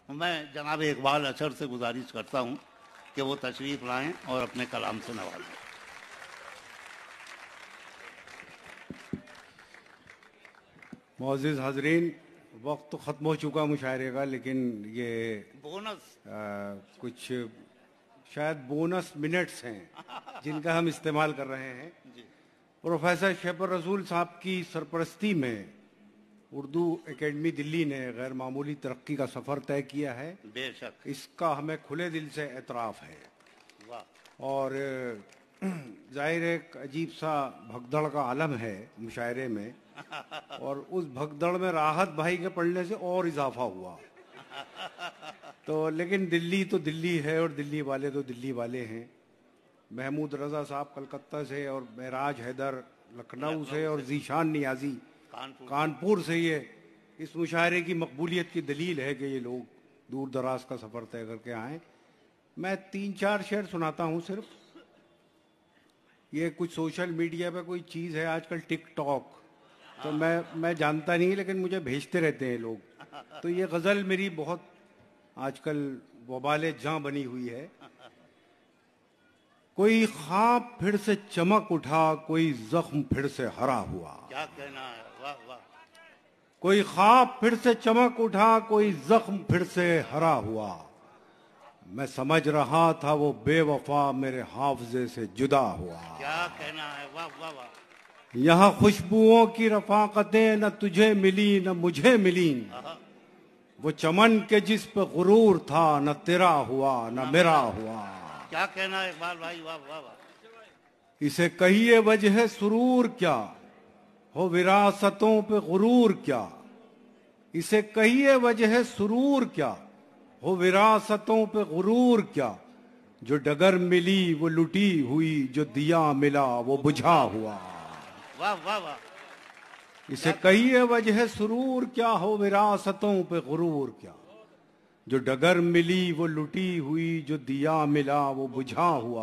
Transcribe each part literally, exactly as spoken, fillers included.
मैं जनाब इकबाल अशर से गुजारिश करता हूं कि वो तशरीफ लाएं और अपने कलाम से नवाजें। मुअज़्ज़िज़ हाज़रीन, वक्त तो ख़त्म हो चुका मुशायरे का, लेकिन ये बोनस आ, कुछ शायद बोनस मिनट्स हैं जिनका हम इस्तेमाल कर रहे हैं। प्रोफेसर शैबर रसूल साहब की सरपरस्ती में उर्दू एकेडमी दिल्ली ने गैर मामूली तरक्की का सफ़र तय किया है। बेशक इसका हमें खुले दिल से एतराफ़ है। वाह। और जाहिर एक अजीब सा भगदड़ का आलम है मुशायरे में, और उस भगदड़ में राहत भाई के पढ़ने से और इजाफा हुआ। तो लेकिन दिल्ली तो दिल्ली है और दिल्ली वाले तो दिल्ली वाले हैं। महमूद रजा साहब कलकत्ता से, और महराज हैदर लखनऊ से, और जीशान नियाजी कानपुर कानपुर से। ये इस मुशायरे की मकबूलियत की दलील है कि ये लोग दूर दराज का सफ़र तय करके आए। मैं तीन चार शेर सुनाता हूँ सिर्फ। ये कुछ सोशल मीडिया पे कोई चीज़ है आजकल, टिकटॉक, तो मैं मैं जानता नहीं, लेकिन मुझे भेजते रहते हैं लोग। तो ये गज़ल मेरी बहुत आजकल वबाले जां बनी हुई है। कोई ख्वाब फिर से चमक उठा, कोई जख्म फिर से हरा हुआ। क्या कहना है, वाह वाह। कोई ख्वाब फिर से चमक उठा, कोई जख्म फिर से हरा हुआ। मैं समझ रहा था वो बेवफा मेरे हाफजे से जुदा हुआ। क्या कहना है, वाह वाह वाह। यहाँ खुशबुओं की रफाकतें न तुझे मिली न मुझे मिली। वो चमन के जिस पे गुरूर था, न तेरा हुआ न मेरा हुआ। क्या कहना है इकबाल भाई, वाह वाह वाह। इसे कहिए वजह सुरूर क्या, हो विरासतों पे गुरूर क्या। इसे कहिए वजह सुरूर क्या, हो विरासतों पे गुरूर क्या। जो डगर मिली वो लुटी हुई, जो दिया मिला वो बुझा हुआ। वाह वाह वाह। इसे कहिए वजह सुरूर क्या, हो विरासतों पे गुरूर क्या। जो डगर मिली वो लुटी हुई, जो दिया मिला वो बुझा हुआ।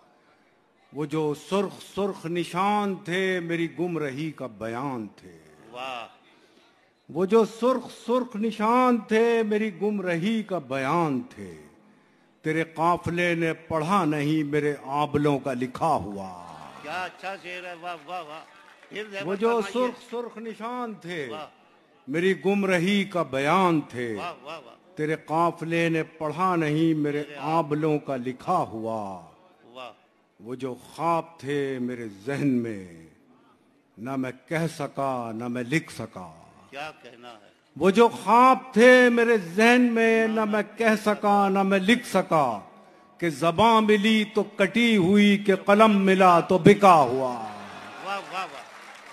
वो जो सुर्ख सुर्ख निशान थे मेरी गुमरही का बयान थे। वाह। वो जो सुर्ख सुर्ख निशान थे मेरी गुमरही का बयान थे। तेरे काफिले ने पढ़ा नहीं मेरे आबलों का लिखा हुआ। क्या अच्छा शेर है, वाह वाह वाह। फिर वो जो सुर्ख सुर्ख निशान थे मेरी गुमरही का बयान थे। वाह वाह वाह। तेरे काफिले ने पढ़ा नहीं मेरे आबलों का लिखा हुआ। वाह। वो जो ख्वाब थे मेरे जहन में, न मैं कह सका न मैं लिख सका। क्या कहना है। वो जो ख्वाब थे मेरे जहन में, न मैं कह सका न मैं लिख सका। कि ज़बां मिली तो कटी हुई, कि कलम मिला तो बिका हुआ। वाह वाह वाह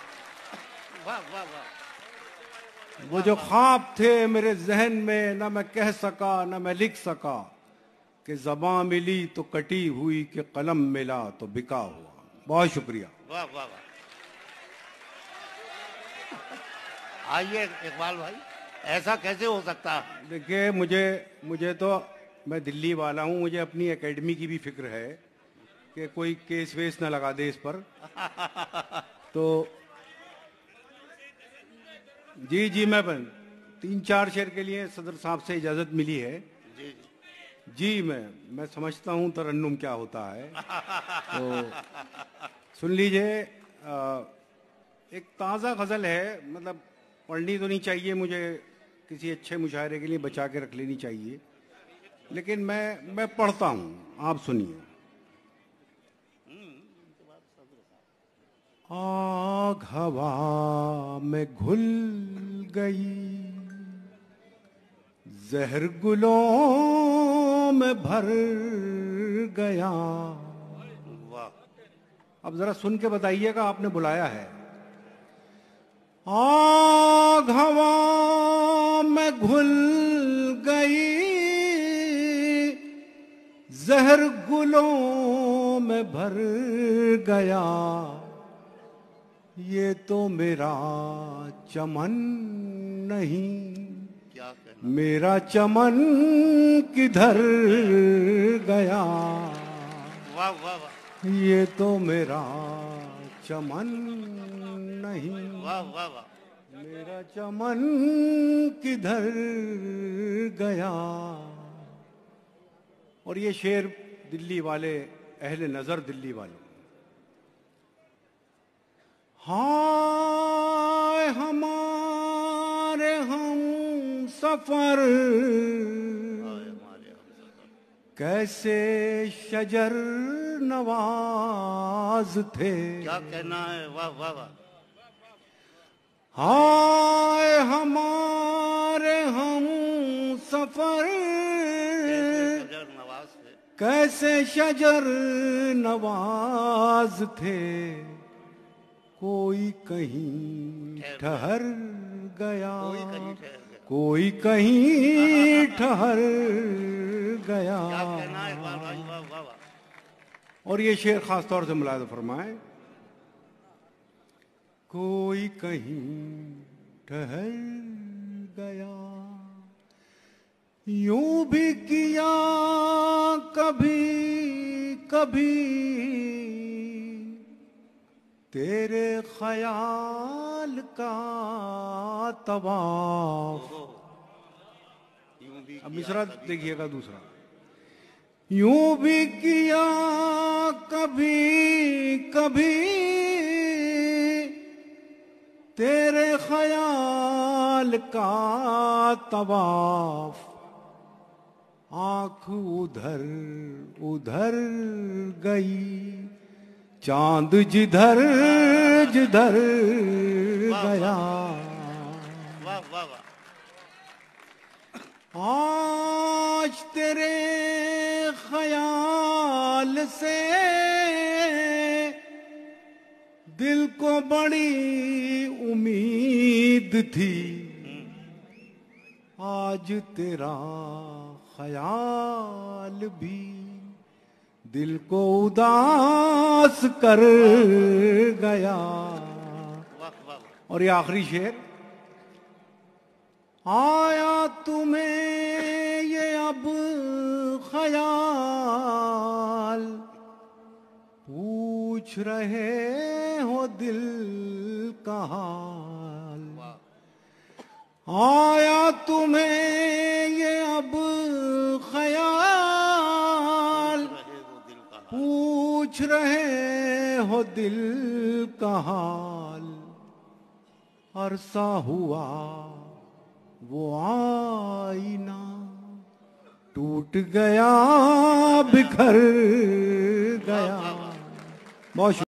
वाह वाह वाह। वो जो ख्वाब थे मेरे जहन में, न मैं कह सका न मैं लिख सका। कि ज़बां मिली तो कटी हुई, कि कलम मिला तो बिका हुआ। बहुत शुक्रिया। वाह वाह वाह। आइए इकबाल भाई, ऐसा कैसे हो सकता है। देखिए, मुझे मुझे तो, मैं दिल्ली वाला हूँ, मुझे अपनी एकेडमी की भी फिक्र है कि कोई केस वेस ना लगा दे इस पर। तो जी जी मैं बन तीन चार शेर के लिए सदर साहब से इजाज़त मिली है। जी जी जी मैं मैं समझता हूँ तरन्नुम क्या होता है। तो सुन लीजिए, एक ताज़ा गज़ल है, मतलब पढ़नी तो नहीं चाहिए, मुझे किसी अच्छे मुशायरे के लिए बचा के रख लेनी चाहिए, लेकिन मैं मैं पढ़ता हूँ, आप सुनिए। आग हवा में घुल गई, जहर गुलों में भर गया। वाह। अब जरा सुन के बताइएगा, आपने बुलाया है। आग हवा में घुल गई, जहर गुलों में भर गया। ये तो मेरा चमन नहीं, क्या कहना। मेरा चमन किधर गया। वाह वाह वाह। ये तो मेरा चमन नहीं, वाह वाह वाह। मेरा चमन किधर गया। और ये शेर दिल्ली वाले, अहले नजर दिल्ली वालों। हाय हमारे हम सफर कैसे शजर नवाज थे। क्या कहना है, वाह वाह वाह। हाय हमारे हम सफर कैसे शजर नवाज थे। कोई कहीं ठहर गया, कोई कहीं ठहर गया। और ये शेर खास तौर से मुलाहिजा फरमाए। कोई कहीं ठहर गया, यूं भी किया कभी कभी तेरे ख्याल का तवाफ। अब मिसरा देखिएगा दूसरा। यूं भी किया कभी कभी तेरे ख्याल का तवाफ। आंख उधर उधर गई, चांद जिधर जिधर गया। वाह वाह वाह। आज तेरे ख्याल से दिल को बड़ी उम्मीद थी। आज तेरा ख्याल भी दिल को उदास कर गया। और ये आखिरी शेर। आया तुम्हें ये अब ख्याल, पूछ रहे हो दिल का हाल। आया तुम्हें ये अब ख्याल, पूछ रहे हो दिल का हाल। अरसा हुआ वो आईना, टूट गया बिखर गया। बहुत